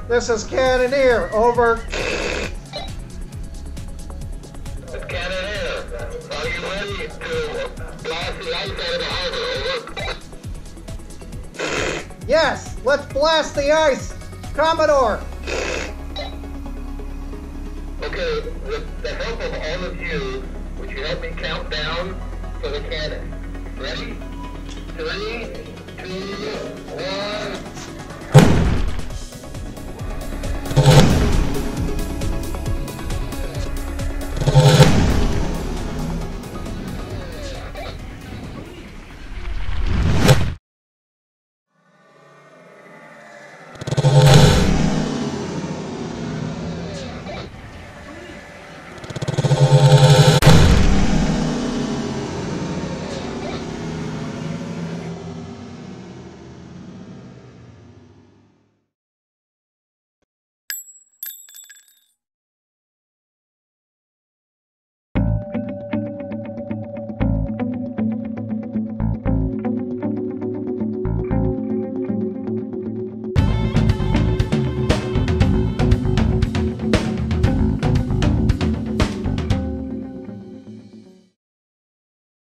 This is Cannoneer, over. It's Cannoneer. Are you ready to blast the ice out of the harbor? Over. Yes, let's blast the ice, Commodore. Okay, with the help of all of you, would you help me count down for the cannon? Ready? 3, 2, 1.